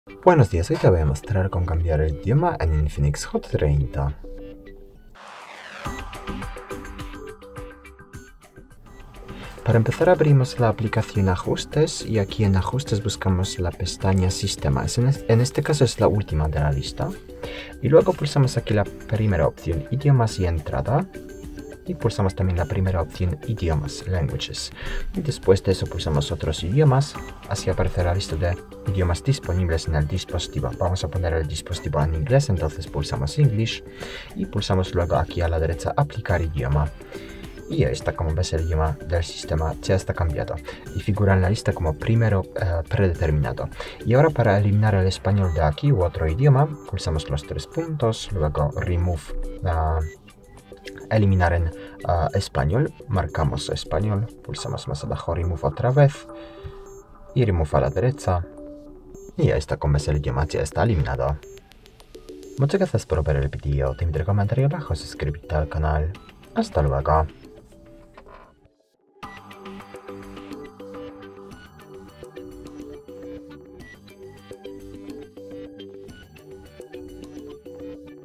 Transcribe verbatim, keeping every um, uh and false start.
Buenos días, hoy te voy a mostrar cómo cambiar el idioma en Infinix Hot treinta. Para empezar abrimos la aplicación Ajustes y aquí en Ajustes buscamos la pestaña Sistemas. En este caso es la última de la lista. Y luego pulsamos aquí la primera opción, Idiomas y Entrada. Y pulsamos también la primera opción, Idiomas, Languages. Y después de eso pulsamos otros idiomas. Así aparece la lista de idiomas disponibles en el dispositivo. Vamos a poner el dispositivo en inglés, entonces pulsamos English. Y pulsamos luego aquí a la derecha, Aplicar idioma. Y ya está, como ves, el idioma del sistema ya está cambiado. Y figura en la lista como primero eh, predeterminado. Y ahora para eliminar el español de aquí u otro idioma, pulsamos los tres puntos. Luego Remove. Uh, eliminar en uh, español, marcamos español, pulsamos más abajo remove otra vez y remove a la derecha y ya está, como ves, el idioma ya está eliminado. Muchas gracias por ver el vídeo, te invito a comentar abajo, suscribirte al canal. Hasta luego.